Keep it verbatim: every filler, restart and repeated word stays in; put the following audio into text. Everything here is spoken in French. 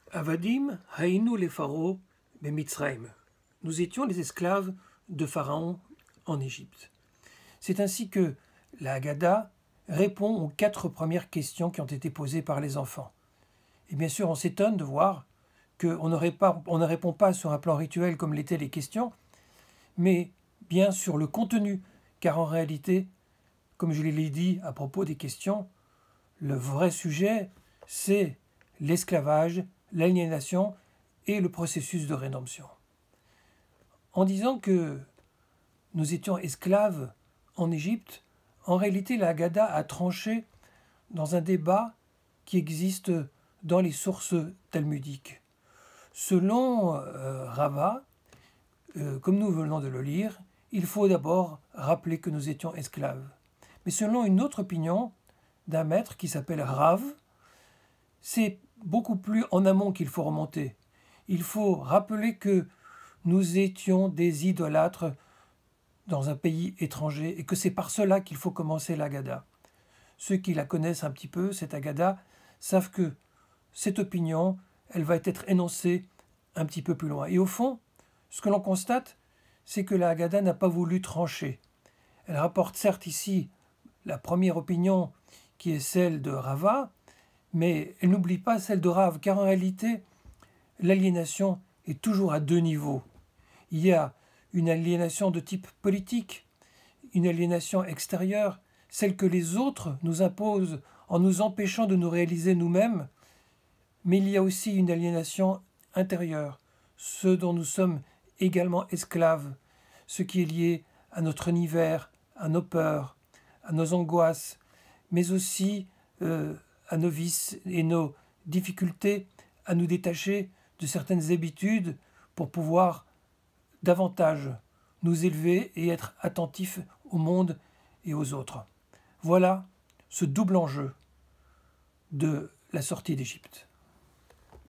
Avadim haïnu les pharaons bemitzraïm. Nous étions les esclaves de Pharaon en Égypte. C'est ainsi que la Haggadah répond aux quatre premières questions qui ont été posées par les enfants. Et bien sûr, on s'étonne de voir qu'on ne répond pas sur un plan rituel comme l'étaient les questions, mais bien sur le contenu, car en réalité, comme je l'ai dit à propos des questions, le vrai sujet, c'est l'esclavage, l'aliénation et le processus de rédemption. En disant que nous étions esclaves en Égypte, en réalité la Haggadah a tranché dans un débat qui existe dans les sources talmudiques. Selon euh, Rava, euh, comme nous venons de le lire, il faut d'abord rappeler que nous étions esclaves. Mais selon une autre opinion d'un maître qui s'appelle Rav, c'est beaucoup plus en amont qu'il faut remonter. Il faut rappeler que nous étions des idolâtres dans un pays étranger et que c'est par cela qu'il faut commencer l'Haggadah. Ceux qui la connaissent un petit peu, cette Haggadah, savent que cette opinion, elle va être énoncée un petit peu plus loin. Et au fond, ce que l'on constate, c'est que la Haggadah n'a pas voulu trancher. Elle rapporte certes ici la première opinion qui est celle de Rava, mais elle n'oublie pas celle de Rav, car en réalité, l'aliénation est toujours à deux niveaux. Il y a une aliénation de type politique, une aliénation extérieure, celle que les autres nous imposent en nous empêchant de nous réaliser nous-mêmes, mais il y a aussi une aliénation intérieure, ce dont nous sommes également esclaves, ce qui est lié à notre univers, à nos peurs, à nos angoisses, mais aussi euh, à nos vices et nos difficultés à nous détacher de certaines habitudes pour pouvoir davantage nous élever et être attentifs au monde et aux autres. Voilà ce double enjeu de la sortie d'Égypte.